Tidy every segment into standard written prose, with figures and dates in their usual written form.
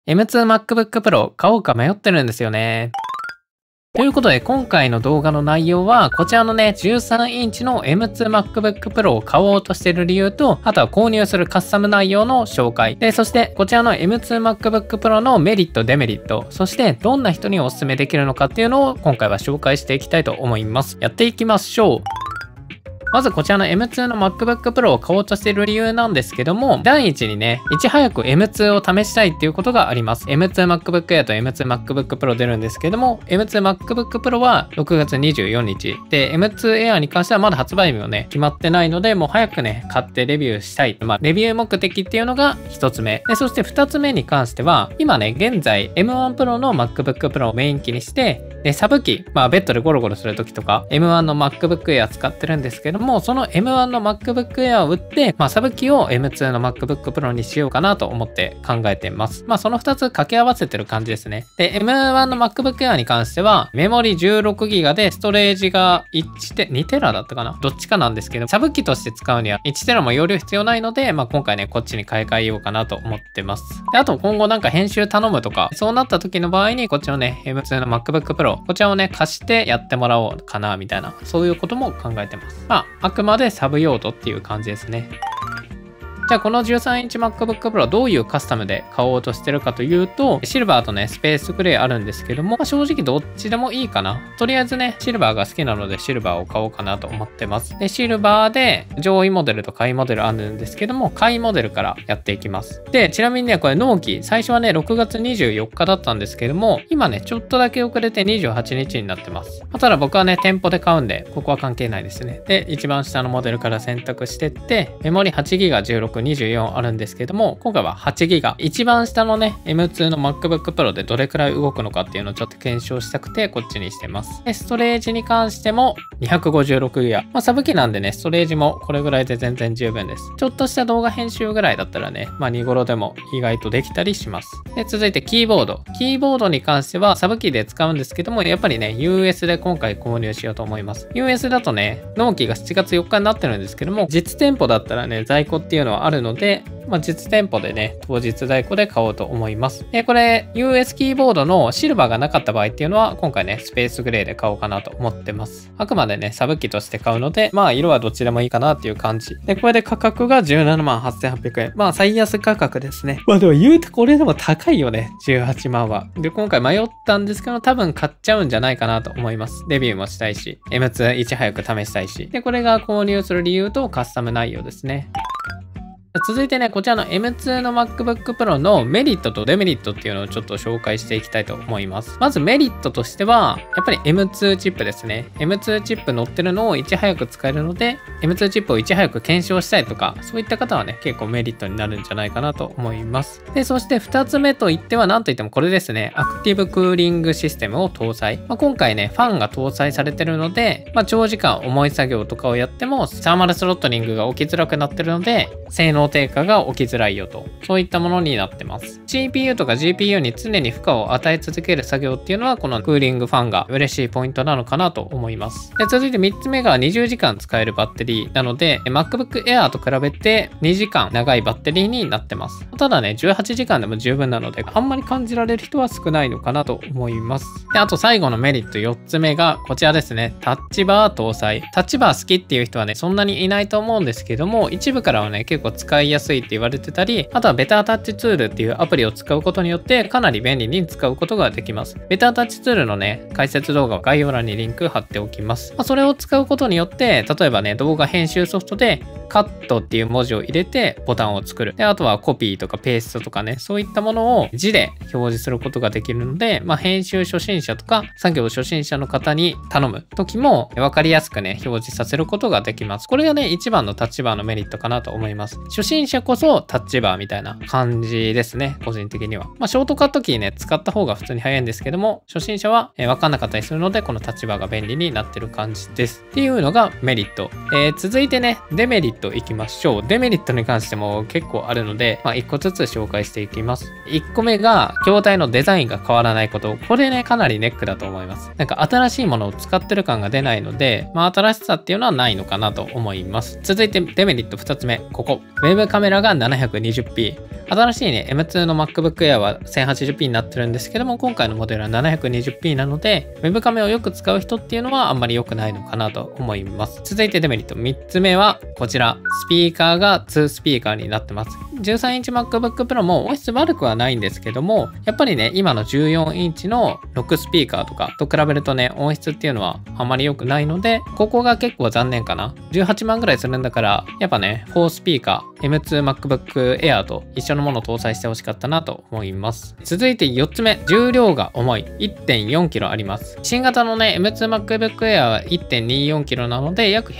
M2MacBook Pro 買おうか迷ってるんですよね。ということで今回の動画の内容はこちらのね13インチの M2MacBook Pro を買おうとしている理由と、あとは購入するカスタム内容の紹介で、そしてこちらの M2MacBook Pro のメリットデメリット、そしてどんな人にお勧めできるのかっていうのを今回は紹介していきたいと思います。やっていきましょう。まずこちらの M2 の MacBook Pro を買おうとしている理由なんですけども、第一にね、いち早く M2 を試したいっていうことがあります。M2 MacBook Air と M2 MacBook Pro 出るんですけども、M2 MacBook Pro は6月24日。で、M2 Air に関してはまだ発売日もね、決まってないので、もう早くね、買ってレビューしたい。レビュー目的っていうのが一つ目。で、そして二つ目に関しては、今ね、現在 M1 Pro の MacBook Pro をメイン機にして、で、サブ機、ベッドでゴロゴロするときとか、M1 の MacBook Air 使ってるんですけども、その M1 の MacBook Air を売って、サブ機を M2 の MacBook Pro にしようかなと思って考えてます。その2つ掛け合わせてる感じですね。で、M1 の MacBook Air に関しては、メモリ 16GB で、ストレージが2テラだったかな、どっちかなんですけど、サブ機として使うには1テラも容量必要ないので、今回ね、こっちに買い替えようかなと思ってます。で、あと今後なんか編集頼むとか、そうなった時の場合に、こっちのね、M2 の MacBook Pro、こちらをね、貸してやってもらおうかな、みたいな、そういうことも考えてます。あくまでサブ用途っていう感じですね。じゃあこの13インチ MacBook Pro はどういうカスタムで買おうとしてるかというと、シルバーとね、スペースグレーあるんですけども、正直どっちでもいいかな。とりあえずね、シルバーが好きなのでシルバーを買おうかなと思ってます。で、シルバーで上位モデルと下位モデルあるんですけども、下位モデルからやっていきます。で、ちなみにね、これ納期、最初はね、6月24日だったんですけども、今ね、ちょっとだけ遅れて28日になってます。ただ僕はね、店舗で買うんで、ここは関係ないですね。で、一番下のモデルから選択してって、メモリ 8GB、16、24あるんですけども、今回は 8GB。一番下のね、M2 の MacBook Pro でどれくらい動くのかっていうのをちょっと検証したくて、こっちにしてます。で、ストレージに関しても 256GB。サブ機なんでね、ストレージもこれぐらいで全然十分です。ちょっとした動画編集ぐらいだったらね、見頃でも意外とできたりします。で、続いてキーボード。キーボードに関してはサブ機で使うんですけども、やっぱりね、US で今回購入しようと思います。US だとね、納期が7月4日になってるんですけども、実店舗だったらね、在庫っていうのはあるので、実店舗でね、当日在庫で買おうと思います。で、これ、US キーボードのシルバーがなかった場合っていうのは、今回ね、スペースグレーで買おうかなと思ってます。あくまでね、サブ機として買うので、色はどっちでもいいかなっていう感じ。で、これで価格が178,800円。最安価格ですね。でも言うてこれでも高いよね、18万は。で、今回迷ったんですけど、多分買っちゃうんじゃないかなと思います。レビューもしたいし、M2 いち早く試したいし。で、これが購入する理由とカスタム内容ですね。続いてね、こちらの M2 の MacBook Pro のメリットとデメリットっていうのをちょっと紹介していきたいと思います。まずメリットとしては、やっぱり M2 チップですね。M2 チップ乗ってるのをいち早く使えるので、M2 チップをいち早く検証したいとか、そういった方はね、結構メリットになるんじゃないかなと思います。で、そして2つ目といっては、なんといってもこれですね、アクティブクーリングシステムを搭載。今回ね、ファンが搭載されてるので、長時間重い作業とかをやっても、サーマルスロットリングが起きづらくなってるので、性能低下が起きづらいよと。そういったものになってます。CPU とか GPU に常に負荷を与え続ける作業っていうのは、このクーリングファンが嬉しいポイントなのかなと思います。で、続いて3つ目が20時間使えるバッテリーなので、MacBook Air と比べて2時間長いバッテリーになってます。ただね、18時間でも十分なので、あんまり感じられる人は少ないのかなと思います。で、あと最後のメリット4つ目がこちらですね。タッチバー搭載。タッチバー好きっていう人はね、そんなにいないと思うんですけども、一部からはね、結構使いやすいって言われてたり、あとはベタータッチツールっていうアプリを使うことによってかなり便利に使うことができます。ベタータッチツールのね、解説動画は概要欄にリンク貼っておきます。それを使うことによって、例えばね、動画編集ソフトでカットっていう文字を入れてボタンを作る。で、あとはコピーとかペーストとかね、そういったものを字で表示することができるので、編集初心者とか作業初心者の方に頼む時も分かりやすくね、表示させることができます。これがね、一番のタッチバーのメリットかなと思います。初心者こそタッチバーみたいな感じですね、個人的には。ショートカットキーね、使った方が普通に早いんですけども、初心者は分かんなかったりするので、このタッチバーが便利になってる感じです。っていうのがメリット。続いてね、デメリットいきましょう。デメリットに関しても結構あるので、1個ずつ紹介していきます。1個目が、筐体のデザインが変わらないこと。これね、かなりネックだと思います。なんか新しいものを使ってる感が出ないので、新しさっていうのはないのかなと思います。続いてデメリット2つ目、ここ。ウェブカメラが 720p。新しいね、M2 の MacBook Air は 1080p になってるんですけども、今回のモデルは 720p なので、ウェブカメをよく使う人っていうのはあんまり良くないのかなと思います。続いてデメリット3つ目はこちら。スピーカーが2スピーカーになってます。13インチ MacBook Pro も音質悪くはないんですけども、やっぱりね、今の14インチの6スピーカーとかと比べるとね、音質っていうのはあまり良くないので、ここが結構残念かな。18万ぐらいするんだから、やっぱね、4スピーカー、M2 MacBook Air と一緒のものを搭載してほしかったなと思います。続いて4つ目、重量が重い。1.4kg あります。新型のね、M2 MacBook Air は 1.24kg なので、約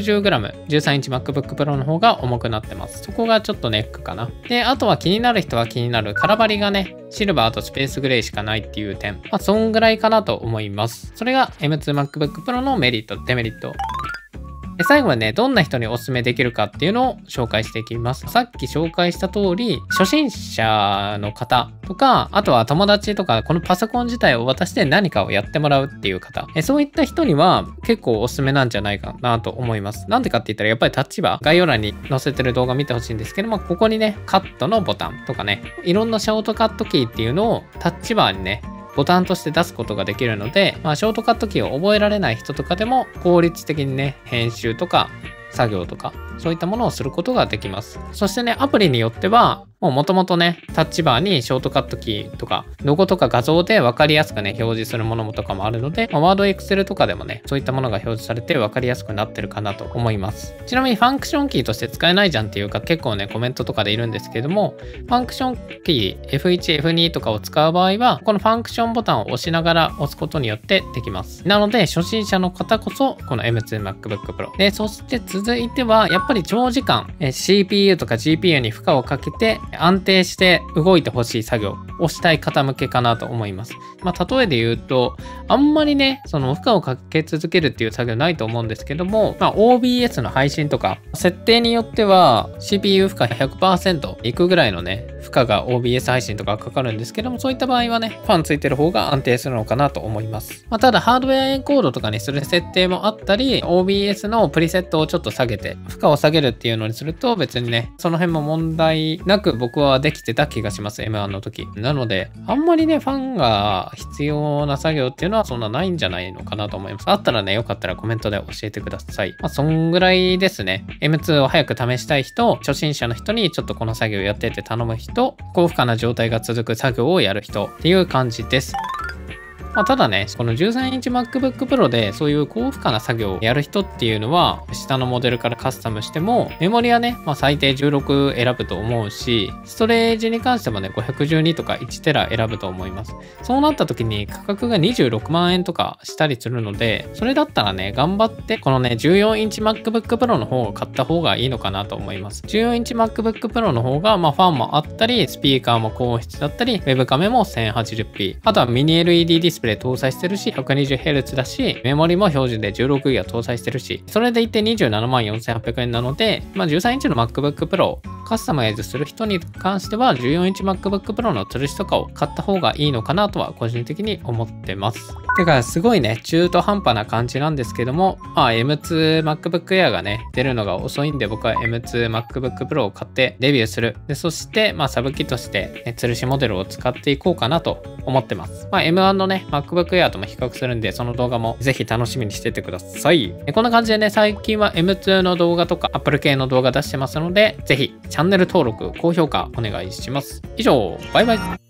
160g、13インチ MacBook Pro の方が重くなってます。そこがちょっとネックかな。で、あとは気になる人は気になる。空張りがね、シルバーとスペースグレーしかないっていう点。そんぐらいかなと思います。それが M2 MacBook Pro のメリット、デメリット。で最後はね、どんな人にお勧めできるかっていうのを紹介していきます。さっき紹介した通り、初心者の方とか、あとは友達とか、このパソコン自体を渡して何かをやってもらうっていう方、そういった人には結構おすすめなんじゃないかなと思います。なんでかって言ったら、やっぱりタッチバー、概要欄に載せてる動画見てほしいんですけども、ここにね、カットのボタンとかね、いろんなショートカットキーっていうのをタッチバーにね、ボタンとして出すことができるので、ショートカットキーを覚えられない人とかでも効率的にね、編集とか作業とか、そういったものをすることができます。そしてね、アプリによっては、もともとね、タッチバーにショートカットキーとか、ロゴとか画像で分かりやすくね、表示するものもとかもあるので、ワード、エクセルとかでもね、そういったものが表示されて分かりやすくなってるかなと思います。ちなみにファンクションキーとして使えないじゃんっていうか、結構ね、コメントとかでいるんですけども、ファンクションキー F1、F2 とかを使う場合は、このファンクションボタンを押しながら押すことによってできます。なので、初心者の方こそ、この M2 MacBook Pro。で、そして続いては、やっぱり長時間、CPU とか GPU に負荷をかけて、安定して動いてほしい作業をしたい方向けかなと思います。例えで言うと、あんまりね、その負荷をかけ続けるっていう作業ないと思うんですけども、OBS の配信とか、設定によっては CPU 負荷 100% いくぐらいのね、負荷が OBS 配信とかかかるんですけども、そういった場合はね、ファンついてる方が安定するのかなと思います。ただ、ハードウェアエンコードとかにする設定もあったり、OBS のプリセットをちょっと下げて、負荷を下げるっていうのにすると、別にね、その辺も問題なく僕はできてた気がします、M1 の時。なので、あんまりね、ファンが必要な作業っていうのはそんなないんじゃないのかなと思います。あったらね、よかったらコメントで教えてください。そんぐらいですね。M2 を早く試したい人、初心者の人にちょっとこの作業やってって頼む人、高負荷な状態が続く作業をやる人っていう感じです。ただね、この13インチ MacBook Pro でそういう高負荷な作業をやる人っていうのは、下のモデルからカスタムしても、メモリはね、最低16選ぶと思うし、ストレージに関してもね、512とか1テラ選ぶと思います。そうなった時に価格が26万円とかしたりするので、それだったらね、頑張って、このね、14インチ MacBook Pro の方を買った方がいいのかなと思います。14インチ MacBook Pro の方が、ファンもあったり、スピーカーも高音質だったり、ウェブカメも 1080p。あとはミニ LED ディスプレイ搭載してるし、120Hz だし、メモリも標準で 16GB 搭載してるし、それでいて27万4800円なので、13インチの MacBook Pro をカスタマイズする人に関しては、14インチ MacBook Pro の吊るしとかを買った方がいいのかなとは個人的に思ってます。てか、すごいね、中途半端な感じなんですけども、M2 MacBook Air がね、出るのが遅いんで、僕は M2 MacBook Pro を買ってデビューする。で、そして、サブ機として、ね、吊るしモデルを使っていこうかなと思ってます。M1 のね、MacBook Air とも比較するんで、その動画もぜひ楽しみにしててください。こんな感じでね、最近は M2 の動画とか Apple 系の動画出してますので、ぜひチャンネル登録、高評価お願いします。以上、バイバイ。